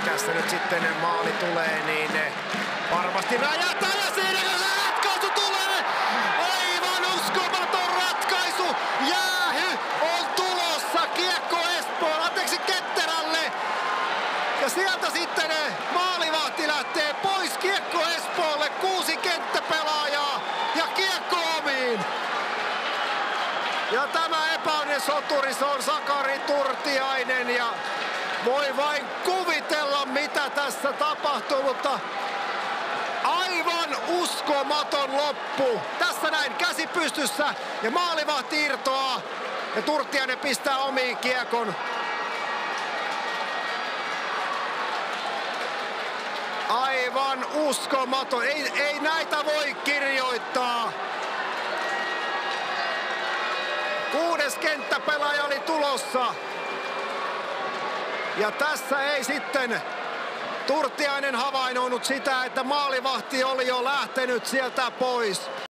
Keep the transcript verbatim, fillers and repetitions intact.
tässä nyt sitten maali tulee, niin varmasti räjähtää ja siinä se ratkaisu tulee! Aivan uskomaton ratkaisu! Jäähy on tulossa Kiekko Espoon, anteeksi Ketterälle! Ja sieltä sitten maalivahti lähtee pois Kiekko Espoolle, kuusi kenttäpelaajaa ja Kiekko omiin! Ja tämä epäonninen soturi, se on Sakari Turtiainen ja voi vain kuvitella mitä tässä tapahtuu, mutta aivan uskomaton loppu. Tässä näin käsi pystyssä ja maalivahti irtoaa ja Turtiainen pistää omiin kiekon. Aivan uskomaton, ei, ei näitä voi kirjoittaa. Kuudes kenttäpelaaja oli tulossa. Ja tässä ei sitten Turtiainen havainnoinut sitä, että maalivahti oli jo lähtenyt sieltä pois.